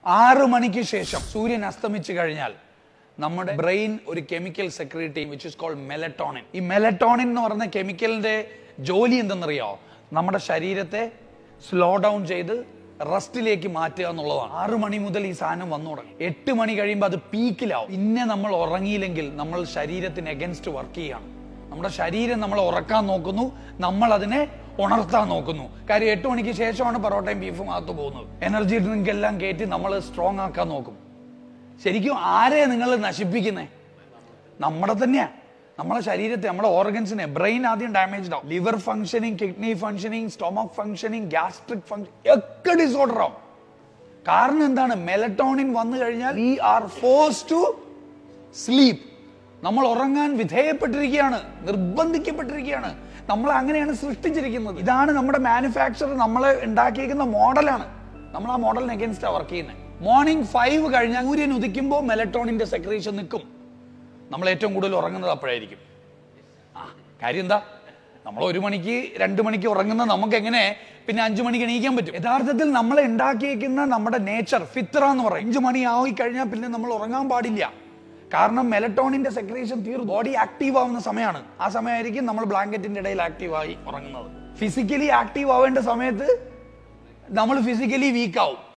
6 മണിക്ക് ശേഷം സൂര്യൻ അസ്തമിച്ചു കഴിഞ്ഞാൽ നമ്മുടെ ബ്രെയിൻ ഒരു കെമിക്കൽ സെക്രീറ്റ് ചെയ്യും വിച്ച് ഇസ് കോൾഡ് മെലറ്റോണിൻ. ഈ മെലറ്റോണിൻ എന്ന് പറയുന്ന കെമിക്കലിന്റെ ജോലി എന്തെന്നറിയോ? നമ്മുടെ ശരീരത്തെ സ്ലോ ഡൗൺ ചെയ്ത് റെസ്റ്റിലേക്ക് മാറ്റുക എന്നുള്ളതാണ്. 6 മണി മുതൽ ഈ സാധനം വന്നു തുടങ്ങും. 8 മണി കഴിയുമ്പോൾ അത് പീക്കിലാവും. പിന്നെ നമ്മൾ ഉറങ്ങിയില്ലെങ്കിൽ നമ്മൾ ശരീരത്തിന് എഗൻസ്റ്റ് വർക്ക് ചെയ്യാണ്. നമ്മുടെ ശരീരം നമ്മളെ ഉറക്കാൻ നോക്കുന്നു, നമ്മൾ അതിനെ ഉണർത്താൻ നോക്കുന്നു. കാര്യം 8 മണിക്ക് ശേഷമാണ് പൊറോട്ടയും ബീഫും അകത്ത് പോകുന്നത്. എനർജി ഡ്രിങ്ക് എല്ലാം കയറ്റി നമ്മൾ സ്ട്രോങ് ആക്കാൻ നോക്കും. ശരിക്കും ആരെയാ നിങ്ങൾ നശിപ്പിക്കുന്നേ? നമ്മുടെ തന്നെയാ. നമ്മളെ ശരീരത്തെ, നമ്മുടെ ഓർഗൻസിനെ. ബ്രെയിൻ ആദ്യം ഡാമേജ്ഡ് ആവും. Liver functioning, kidney functioning, stomach functioning, gastric function ഒക്കെ ഡിസോർഡർ ആവും. കാരണം എന്താണ്? മെലറ്റോണിൻ വന്നു കഴിഞ്ഞാൽ we are forced to sleep. നമ്മൾ ഉറങ്ങാൻ വിധേയപ്പെട്ടിരിക്കുകയാണ്, നിർബന്ധിക്കപ്പെട്ടിരിക്കുകയാണ്. നമ്മൾ അങ്ങനെയാണ് സൃഷ്ടിച്ചിരിക്കുന്നത്. ഇതാണ് നമ്മുടെ മാനുഫാക്ചർ നമ്മളെ ഉണ്ടാക്കിയിരിക്കുന്ന മോഡലാണ്. നമ്മൾ ആ മോഡലിന് അഗേൻസ്റ്റ് വർക്ക് ചെയ്യുന്നത്. മോർണിംഗ് 5 കഴിഞ്ഞാൽ സൂര്യൻ ഉദിക്കുമ്പോൾ മെലറ്റോണിന്റെ സെക്രീഷൻ നിൽക്കും. നമ്മൾ ഏറ്റവും കൂടുതൽ ഉറങ്ങുന്നത് അപ്പോഴായിരിക്കും. കാര്യം എന്താ? നമ്മൾ 1 മണിക്ക് 2 മണിക്ക് ഉറങ്ങുന്ന നമുക്ക് എങ്ങനെ പിന്നെ 5 മണിക്ക് എണീക്കാൻ പറ്റും? യഥാർത്ഥത്തിൽ നമ്മളെ ഉണ്ടാക്കിയിരിക്കുന്ന നമ്മുടെ നേച്ചർ ഫിത്ര എന്ന് പറയും. 5 മണി ആയി കഴിഞ്ഞാൽ പിന്നെ നമ്മൾ ഉറങ്ങാൻ പാടില്ല. കാരണം മെലറ്റോണിന്റെ സെക്രീഷൻ തീർന്നു, ബോഡി ആക്റ്റീവ് ആവുന്ന സമയമാണ്. ആ സമയമായിരിക്കും നമ്മൾ ബ്ലാങ്കറ്റിന്റെ ഇടയിൽ ആക്റ്റീവായി ഉറങ്ങുന്നത്. ഫിസിക്കലി ആക്റ്റീവ് ആവേണ്ട സമയത്ത് നമ്മൾ ഫിസിക്കലി വീക്ക് ആവും.